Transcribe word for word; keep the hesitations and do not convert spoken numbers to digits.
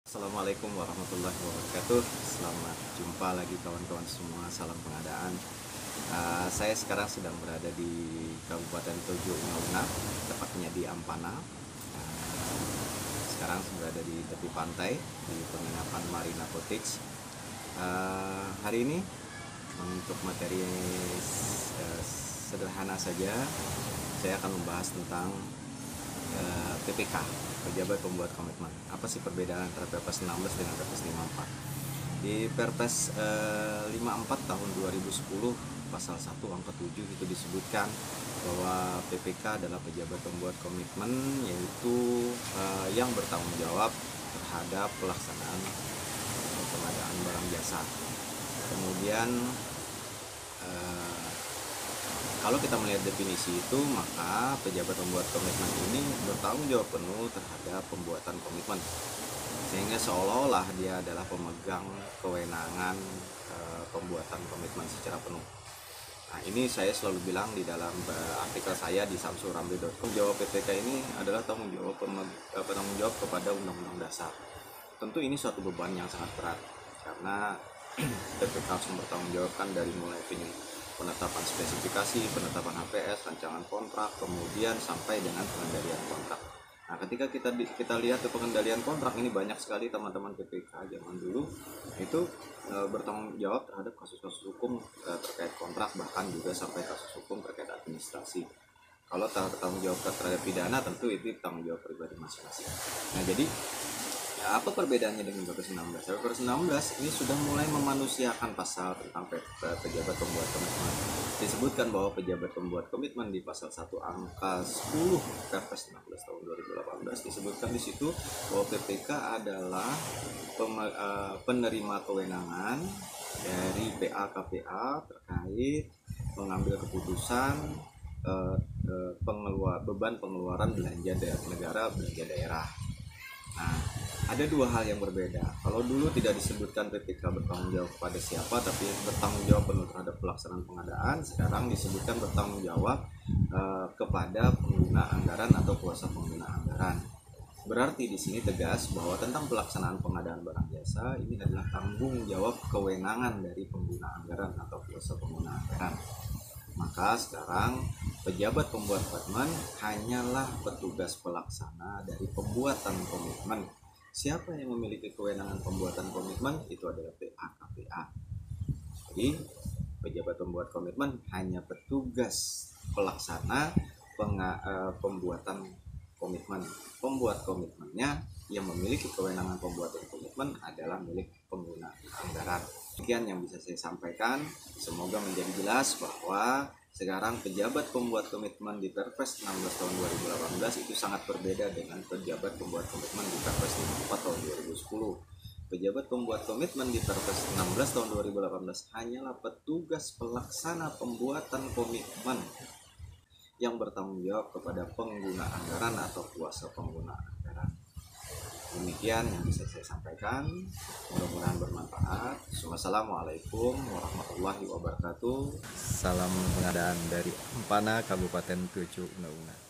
Assalamualaikum warahmatullahi wabarakatuh. Selamat jumpa lagi kawan-kawan semua. Salam pengadaan. Uh, saya sekarang sedang berada di Kabupaten Tojo Una-Una, tepatnya di Ampana. Uh, sekarang berada di tepi pantai di penginapan Marina Cottage. Uh, hari ini untuk materi uh, sederhana saja, saya akan membahas tentang uh, P P K, Pejabat Pembuat Komitmen. Apa sih perbedaan antara Perpres enam belas dengan Perpres lima puluh empat? Di Perpres eh, lima puluh empat tahun dua ribu sepuluh pasal satu angka tujuh itu disebutkan bahwa P P K adalah pejabat pembuat komitmen, yaitu eh, yang bertanggung jawab terhadap pelaksanaan pengadaan barang jasa. Kemudian eh, kalau kita melihat definisi itu, maka pejabat pembuat komitmen ini bertanggung jawab penuh terhadap pembuatan komitmen, sehingga seolah-olah dia adalah pemegang kewenangan e, pembuatan komitmen secara penuh. Nah, ini saya selalu bilang di dalam e, artikel saya di samsurambe titik com, jawab P P K ini adalah tanggung jawab penanggung jawab kepada Undang-Undang Dasar. Tentu ini suatu beban yang sangat berat, karena P P K harus bertanggung jawab kan dari mulai penetapan spesifikasi, penetapan H P S, rancangan kontrak, kemudian sampai dengan pengendalian kontrak. Nah, ketika kita kita lihat ke pengendalian kontrak ini, banyak sekali teman-teman P P K zaman dulu itu e, bertanggung jawab terhadap kasus-kasus hukum e, terkait kontrak, bahkan juga sampai kasus hukum terkait administrasi. Kalau tanggung jawab terhadap pidana, tentu itu tanggung jawab pribadi masing-masing. Nah, jadi ya, apa perbedaannya dengan Perpres enam belas? Perpres enam belas ini sudah mulai memanusiakan pasal tentang pejabat pembuat komitmen. Disebutkan bahwa pejabat pembuat komitmen di pasal satu angka sepuluh Perpres enam belas tahun dua ribu delapan belas disebutkan di situ bahwa P P K adalah penerima kewenangan dari P A K P A terkait mengambil keputusan pengeluar beban pengeluaran belanja negara, belanja daerah. Nah, ada dua hal yang berbeda. Kalau dulu tidak disebutkan P P K bertanggung jawab kepada siapa, tapi bertanggung jawab penuh terhadap pelaksanaan pengadaan. Sekarang disebutkan bertanggung jawab uh, kepada pengguna anggaran atau kuasa pengguna anggaran. Berarti di sini tegas bahwa tentang pelaksanaan pengadaan barang jasa ini adalah tanggung jawab kewenangan dari pengguna anggaran atau kuasa pengguna anggaran. Maka sekarang pejabat pembuat komitmen hanyalah petugas pelaksana dari pembuatan komitmen. Siapa yang memiliki kewenangan pembuatan komitmen? Itu adalah P A K P A. Jadi pejabat pembuat komitmen hanya petugas pelaksana penga, uh, pembuatan komitmen. Pembuat komitmennya yang memiliki kewenangan pembuatan komitmen adalah milik pengguna anggaran. Demikian yang bisa saya sampaikan. Semoga menjadi jelas bahwa sekarang pejabat pembuat komitmen di Perpres enam belas tahun dua ribu delapan belas itu sangat berbeda dengan pejabat pembuat komitmen di Perpres lima puluh empat tahun dua ribu sepuluh. Pejabat pembuat komitmen di Perpres enam belas tahun dua ribu delapan belas hanyalah petugas pelaksana pembuatan komitmen yang bertanggung jawab kepada pengguna anggaran atau kuasa pengguna anggaran. Demikian yang bisa saya sampaikan, mudah-mudahan bermanfaat. Wassalamualaikum warahmatullahi wabarakatuh. Salam pengadaan dari Ampana, Kabupaten Tojo Una-Una.